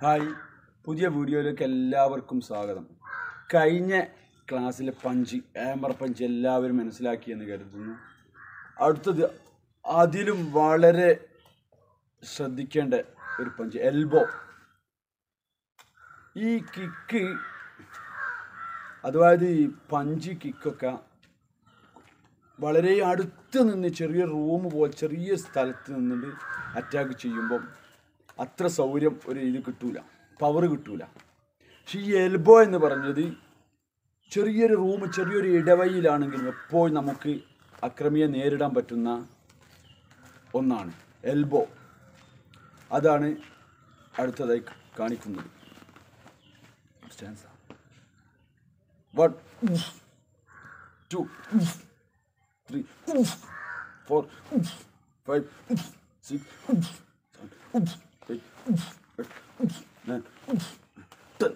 Hi, പുതിയ വീഡിയോയിലേക്ക് എല്ലാവർക്കും സ്വാഗതം. കഴിഞ്ഞ ക്ലാസ്സിലെ പഞ്ച്, ഹാമർ പഞ്ച് എല്ലാവരും മനസ്സിലാക്കിയെന്ന് കരുതുന്നു. അടുത്തത് അതിലും വളരെ ശ്രദ്ധിക്കേണ്ട ഒരു പഞ്ച്, എൽബോ. ഈ കിക്ക്, അതായത് ഈ പഞ്ച് കിക്കൊക്കെ വളരെ അടുത്ത് നിന്ന് ചെറിയ റൂം പോലെ ചെറിയ സ്ഥലത്ത് നിന്നിട്ട് അറ്റാക്ക് ചെയ്യുമ്പം അത്ര സൗകര്യം ഒരു ഇത് കിട്ടൂല, പവർ കിട്ടൂല. പക്ഷെ ഈ എൽബോ എന്ന് പറഞ്ഞത് ചെറിയൊരു റൂം, ചെറിയൊരു ഇടവഴിയിലാണെങ്കിലും എപ്പോഴും നമുക്ക് അക്രമിയെ നേരിടാൻ പറ്റുന്ന ഒന്നാണ് എൽബോ. അതാണ് അടുത്തതായി കാണിക്കുന്നത്. 1 2 3 4 5 6 7 8 9 10.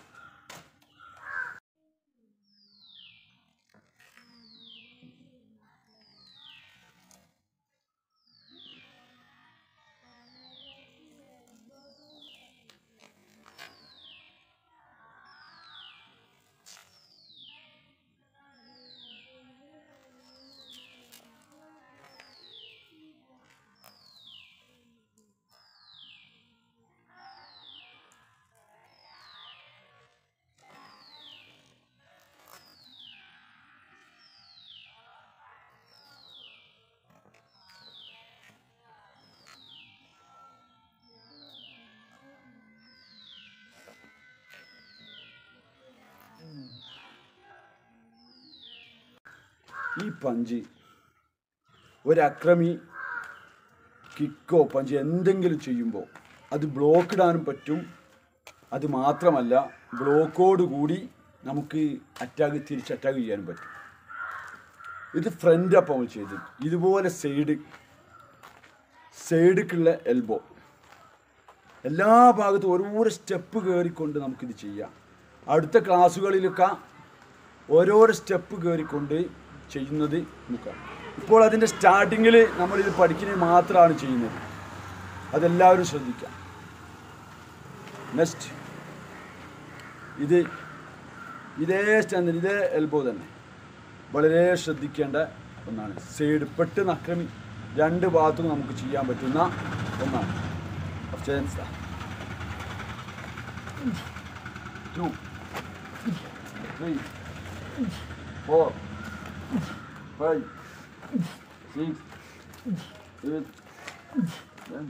ഈ പഞ്ച് ഒരക്രമി കിക്കോ പഞ്ച് എന്തെങ്കിലും ചെയ്യുമ്പോൾ അത് ബ്ലോക്ക് ഇടാനും പറ്റും. അത് മാത്രമല്ല, ബ്ലോക്കോട് കൂടി നമുക്ക് തിരിച്ച് അറ്റാക്ക് ചെയ്യാനും പറ്റും. ഇത് ഫ്രണ്ട് അപ്പം ചെയ്ത് ഇതുപോലെ സൈഡിക്കുള്ള എൽബോ എല്ലാ ഭാഗത്തും ഓരോരോ സ്റ്റെപ്പ് കയറിക്കൊണ്ട് നമുക്കിത് ചെയ്യാം. അടുത്ത ക്ലാസ്സുകളിലൊക്കെ ഓരോരോ സ്റ്റെപ്പ് കയറിക്കൊണ്ട് ചെയ്യുന്നത് നോക്കാം. ഇപ്പോൾ അതിൻ്റെ സ്റ്റാർട്ടിങ്ങിൽ നമ്മളിത് പഠിക്കുന്നത് മാത്രമാണ് ചെയ്യുന്നത്. അതെല്ലാവരും ശ്രദ്ധിക്കാം. നെക്സ്റ്റ് ഇതേ സ്റ്റാൻഡിൽ ഇതേ എൽബോ തന്നെ വളരെ ശ്രദ്ധിക്കേണ്ട ഒന്നാണ്. സൈഡ് പെട്ടെന്ന് അക്രമി രണ്ട് ഭാഗത്തും നമുക്ക് ചെയ്യാൻ പറ്റുന്ന ഒന്നാണ്. 2 3 4 5 6 7 10.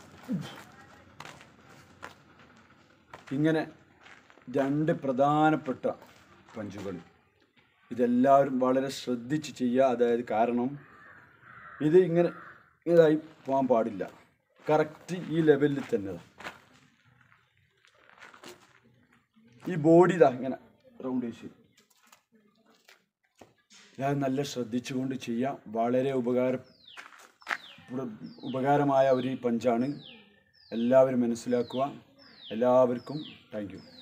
ഇങ്ങനെ രണ്ട് പ്രധാനപ്പെട്ട പഞ്ചുകൾ. ഇതെല്ലാവരും വളരെ ശ്രദ്ധിച്ച് ചെയ്യുക. അതായത് കാരണം ഇത് ഇതായി പോകാൻ പാടില്ല. കറക്റ്റ് ഈ ലെവലിൽ തന്നെ ഈ ബോഡി ഇങ്ങനെ റൗണ്ട് വെച്ച് ഞാൻ നല്ല ശ്രദ്ധിച്ചുകൊണ്ട് ചെയ്യാം. വളരെ ഉപകാരമായ ഒരു പഞ്ചാണ്. എല്ലാവരും മനസ്സിലാക്കുക. എല്ലാവർക്കും താങ്ക് യു.